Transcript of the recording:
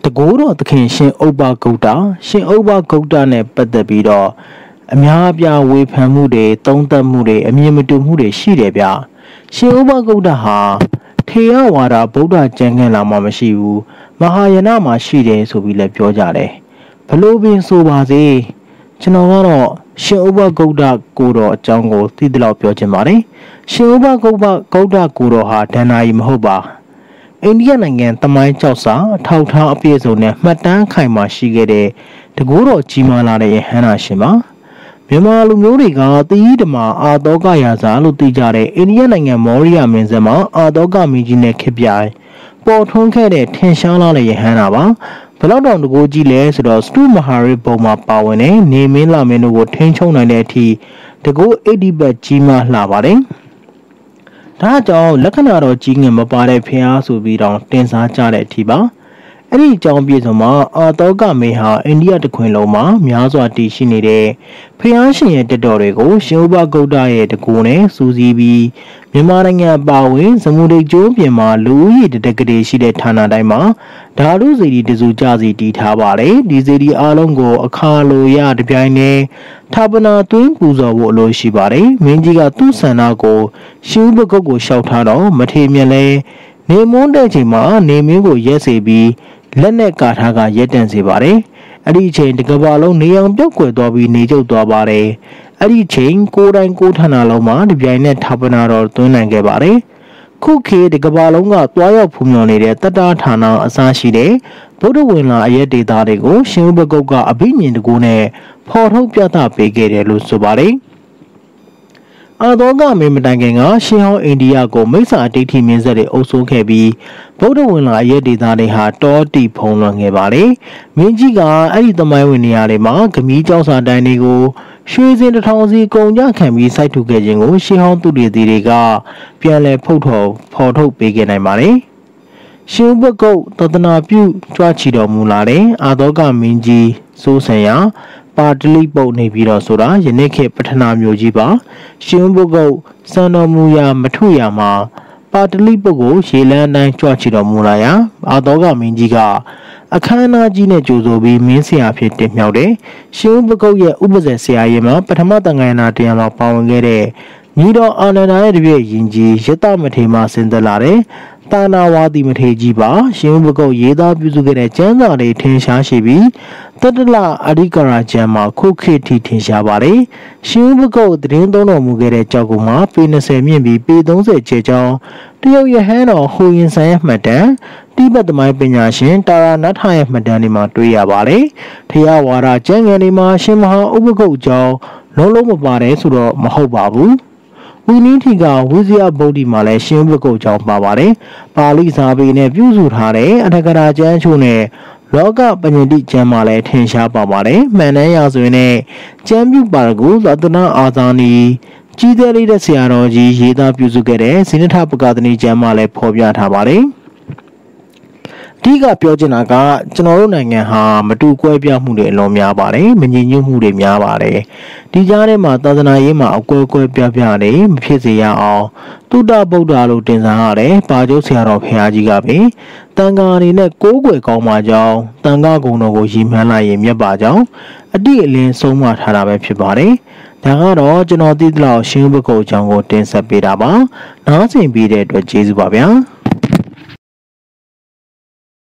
တကူတော်သခင်ရှင်ဥပ္ပဂုတ်တာရှင်ဥပ္ပဂုတ်တာနဲ့ပတ်သက်ပြီးတော့အများအပြားဝေဖန်မှုတွေသုံးသပ်မှုတွေအမြင်မတူမှုတွေရှိတယ်ဗျရှင်ဥပ္ပဂုတ်တာဟာထေရဝါဒဗုဒ္ဓကျမ်းဂန်လာမှာမရှိဘူးမဟာယာနမှာရှိတယ်ဆိုပြီးလည်းပြောကြတယ်ဘလို့ပင်ဆိုပါစေကျွန်တော်ကတော့ရှင်ဥပ္ပဂုတ်တာကိုတော်အကြောင်းကိုသိသလောက်ပြောချင်ပါတယ်ရှင်ဥပ္ပဂုတ်တာကိုတော်ဟာဒဏ္ဍာရီမဟုတ်ပါအိန္ဒိယနိုင်ငံသမိုင်းကျောက်စာအထောက်ထားအပြည့်စုံနဲ့မှတ်တမ်းခိုင်မာရှိခဲ့တဲ့တကူတော်ကြီးမားလာတဲ့ယဟန္တာရှင်ပါမြန်မာလူမျိုးတွေကသီးဓမ္မအာတောကရာဇာလို့သိကြတဲ့အိန္ဒိယနိုင်ငံမောရိယမင်းဆက်မှာအာတောကမင်းကြီးနဲ့ခေပြိုင်ပေါ်ထွန်းခဲ့တဲ့ထင်ရှားလာတဲ့ယဟန္တာပါဘယ်တော့တကူကြီးလဲဆိုတော့စတုမဟာရိပုံမှာပါဝင်တဲ့နေမင်းလာမင်းတို့ကိုထိန်းချုပ်နိုင်တဲ့အထိတကူ80ဘတ်ကြီးမားလှပါတယ်ဒါကြောင့်လက္ခဏာတော်ကြီးငယ်မပါတဲ့ဖျားဆိုပြီးတော့တင်စားကြတဲ့အထိပါအဲ့ဒီအကြောင်းပြည့်စုံမှာအာတောကမေဟာအိန္ဒိယတခွင်လုံးမှာများစွာတည်ရှိနေတဲ့ဖျားရှင်ရဲ့တက်တော်တွေကိုရှင်ဥပဂုတ်တရဲ့တကူနဲ့စူးစီးပြီးမြန်မာနိုင်ငံပါဝင်ဇမုဒိတ်ကျိုးပြင်မှာလူဦးရေတကတိရှိတဲ့ဌာနတိုင်းမှာဓာတုစေတီတစုကြစီတည်ထားပါတယ်ဒီစေတီအားလုံးကိုအခါလိုရတပြိုင်တည်းဌာပနာသွင်းပူဇော်ဖို့အလိုရှိပါတယ်မင်းကြီးကသူ့ဆန္ဒကိုရှင်ဥပဂုတ်ကိုလျှောက်ထားတော့မထေမြတ်လဲနေမွန်းတဲ့ချိန်မှာနေမင်းကိုရက်စေပြီးလက်နဲ့ကာထားကရက်တန့်စေပါတယ်အဲ့ဒီအချိန်တကဘာလုံးနေအောင်ပြုတ်ကွယ်သွားပြီးနေကျုပ်သွားပါတယ်အဲ့ဒီချိန်ကိုတိုင်းကိုဌာနလုံးမှာဒီပြိုင်နဲ့ဌာပနာတော်သွင်းနိုင်ခဲ့ပါတယ်ခုခေတ်တကဘာလုံးကတွားရောက်ဖူးမြော်နေတဲ့တတ္တဌာနအစားရှိတဲ့ဗုဒ္ဓဝင်လာအရက်ဒေတာတွေကိုရှင်ဥပဂုတ်ကအဘိညာဉ်တကူနဲ့ဖော်ထုတ်ပြသပေးခဲ့တယ်လို့ဆိုပါတယ်အာတောကမင်းမတိုင်ခင်ကရှေးဟောင်းအိန္ဒိယကိုမိစ္ဆာဒိဋ္ဌိမင်းဆက်တွေအုပ်စိုးခဲ့ပြီးဗုဒ္ဓဝင်လာအရက်ဒေသတွေဟာတောတိဖုံးလွှမ်းခဲ့ပါလေမင်းကြီးကအဲ့ဒီသမိုင်းဝင်နေရာတွေမှာဂမီးကျောင်းစာတိုင်းတွေကိုရွှေစင်တစ်ထောင်စီကုန်ကြခံပြီးစိုက်ထုတ်ခဲ့ခြင်းကိုရှေးဟောင်းသူတွေတွေကပြန်လည်ဖော်ထုတ်ပေးခဲ့နိုင်ပါတယ်ရှင်ဥပဂုတ်သဒနာပြုကြွချီတော်မူလာတဲ့အာတောကမင်းကြီးစိုးဆန်ရပါတလိပုတ်နေပြီးတော့ဆိုတာယနေ့ခေတ်ပထနာမျိုးကြီးပါရှင်ဥပဂုတ်စံတော်မူရာမထုရာမှာပါတလိပုတ်ကိုရေလန်းတိုင်းကြွချီတော်မူလာရာအာတောကမင်းကြီးကအခမ်းအနားကြီးနဲ့ကြိုဆိုပြီးမင်းဆရာဖြစ်တင်မြှောက်တယ်ရှင်ဥပဂုတ်ရဲ့ဥပဇေဆရာရင်မှာပထမတန်ခါရနာတရားမှာပါဝင်ခဲ့တဲ့ညီတော်အာနန္ဒာရဲ့တပည့်ရင်ကြီးရတမထေမှာဆင်းသက်လာတယ်တာနာဝါဒီမထေကြီးပါရှင်ဥပဂုတ်ရေးသားပြုစုခဲ့တဲ့ကျမ်းစာတွေထင်ရှားရှိပြီးတတလအဓိကရာကျမ်းမှာခုခေတ်ထိထင်ရှားပါတယ်ရှင်ဥပဂုတ်သတင်းသုံးတော်မူခဲ့တဲ့ကြောက်ကူမှာပေ20မြင့်ပြီးပေ30ကျဲကြောင်းတရုတ်ရဟန်းတော်ဟိုရင်ဆန်ရဲ့မှတ်တမ်းတိဘက်သမိုင်းပညာရှင်တာရာနတ်ထရဲ့မှတ်တမ်းတွေမှာတွေ့ရပါတယ်ထရဝါဒကျမ်းဂန်တွေမှာရှင်မဟာဥပဂုတ်ကြောင်းလုံးမပါတယ်ဆိုတော့မဟုတ်ပါဘူးဝီနည်းထီကဝိဇယဗုဒ္ဓမှာလည်းရှင်ဥပဂုတ်ကြောင်းပါပါတယ်ပါဠိစာပေနဲ့ပြုစုထားတဲ့အထက်ကရာကျမ်းချို့နဲ့လောကပညာတိကျမ်းမှာလည်းထင်ရှားပါပါတယ်မှန်တမ်းရဆိုရင်လည်းကျမ်းပြုပါရကူသတ္တနာအာဇာနီကြီးသေးလေးတဲ့ဆရာတော်ကြီးရေးသားပြုစုခဲ့တဲ့ဇိနထပကသနီကျမ်းမှာလည်းဖော်ပြထားပါတယ်အဓိကပြောချင်တာကကျွန်တော်တို့နိုင်ငံဟာမတူကွဲပြားမှုတွေအလွန်များပါတယ်မညီညွတ်မှုတွေများပါတယ်ဒီကြားထဲမှာသာသနာရေးမှာအကွဲကွဲပြားပြားတွေမဖြစ်စေရအောင်သုတဗုဒ္ဓလို့တင်စားရတယ်ပါကျုပ်ဆရာတော်ဖရာကြီးကပဲတန်ခါအနေနဲ့ကိုးကွယ်ကောင်းပါကြောင်းတန်ခါဂုဏ်တော်ကိုရည်မှန်းလိုက်ရင်မြတ်ပါကြောင်းအတိအလင်းဆုံးမထားတာပဲဖြစ်ပါတယ်ဒါကတော့ကျွန်တော်သိသလောက်ရှင်ဥပဂုတ်အကြောင်းကိုတင်ဆက်ပေးတာပါနားဆင်ပြီးတဲ့အတွက်ကျေးဇူးပါဗျာ